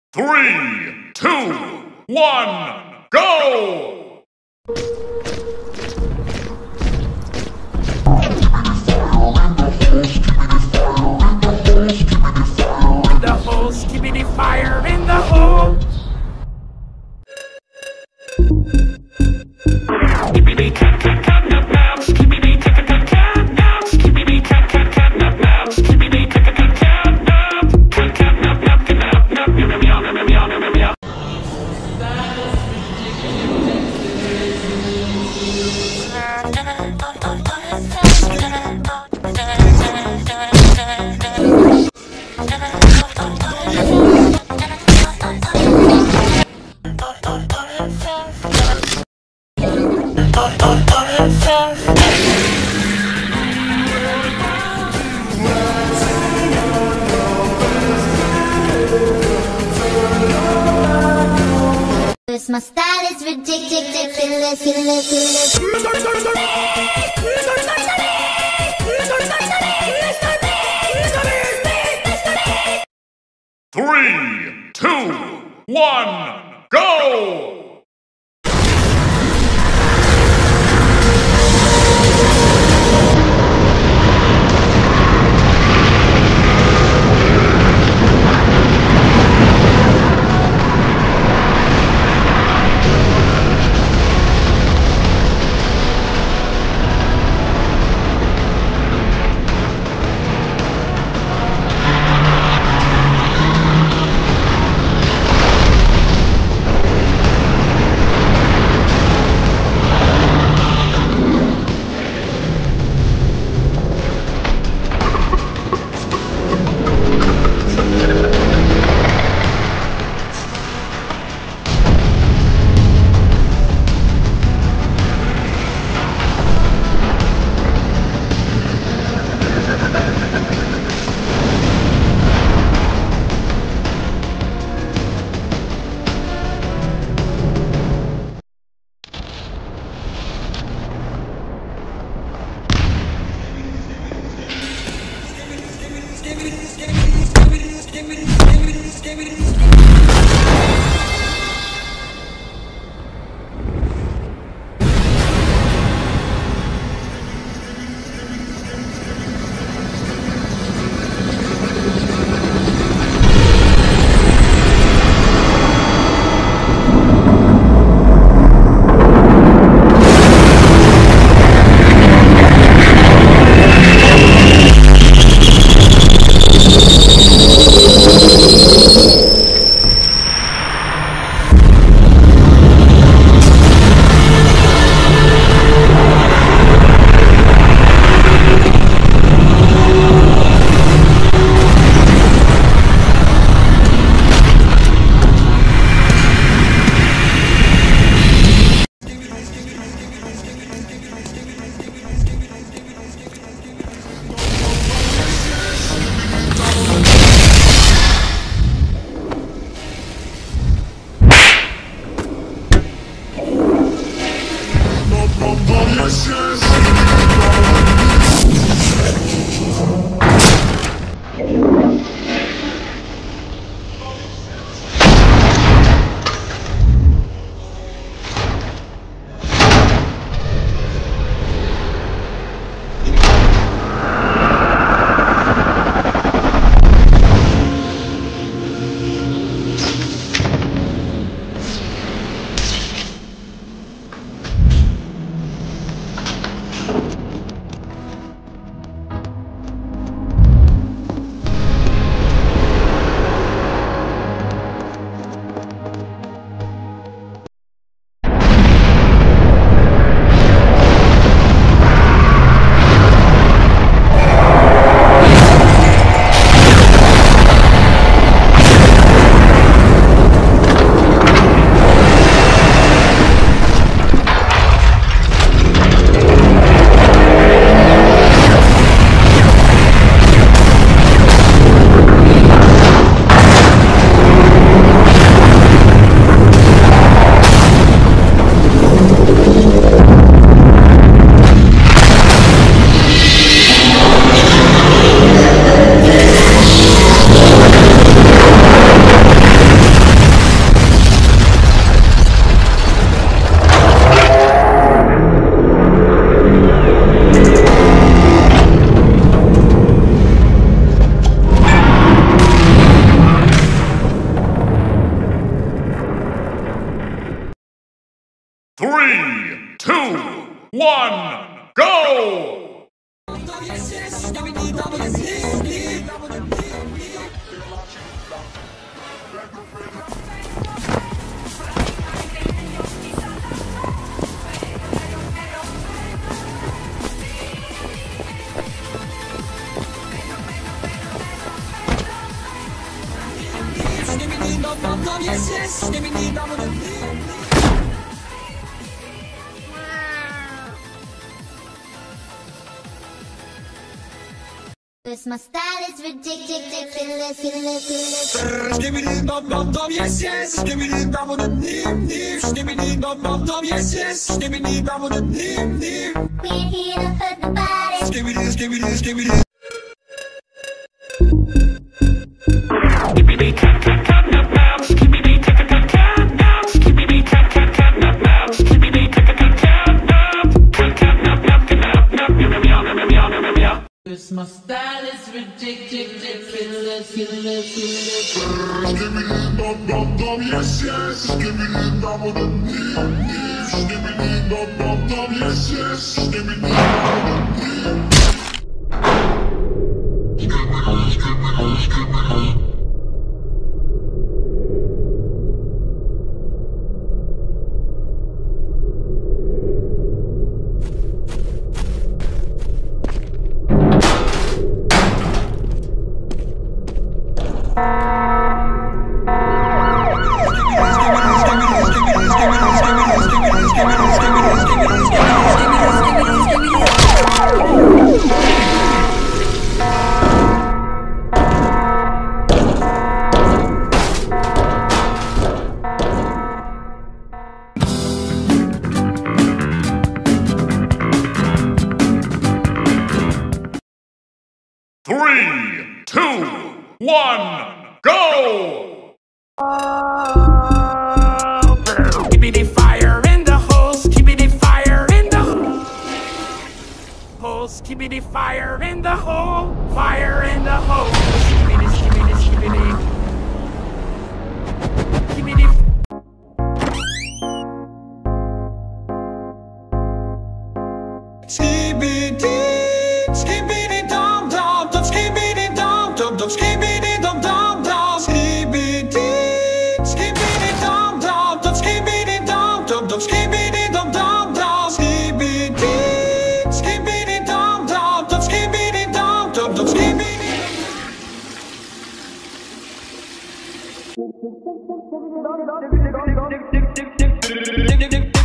3, 2, 1, go! The hole, skibidi fire in the hole. Skibidi cat cat cat nap nap. Skibidi cat cat cat cat nap. Skibidi cat cat cat nap nap. Skibidi cat cat cat cat nap. Cat cat nap nap cat nap nap. Meow meow meow meow meow meow. My style is ridiculous. 3, 2, 1, go! 3, 2, 1, go! Cause my style is ridiculous. Skibidi dum dum dum, yes yes. Skibidi dum dum dim dim. Skibidi dum dum dum, yes yes. Skibidi dum dum dim dim. We ain't here to hurt nobody. Skibidi skibidi skibidi. Skibidi cat cat cat nap nap. Skibidi cat cat cat nap. Skibidi cat cat cat nap nap. Skibidi cat cat cat nap. Cat cat nap nap nap nap. Meow meow meow meow meow meow. Cause my style is ridiculous. Skibidi dum dum dum, yes yes. Skibidi dum dum dim dim. Skibidi dum dum dum, yes yes. Skibidi dum dum dim. Skibidi skibidi skibidi. 3, 2, 1, go! Skibidi fire in the hole. Skibidi fire in the hole. Skibidi fire in the hole. Fire in the hole. Skibidi skibidi skibidi. Skibidi. Skibidi, skibidi dum dum dum, skibidi dum dum dum, skibidi dum dum dum, skibidi, skibidi dum dum dum, skibidi dum dum dum, skibidi dum dum dum, skibidi, skibidi dum dum dum, skibidi dum dum dum, skibidi.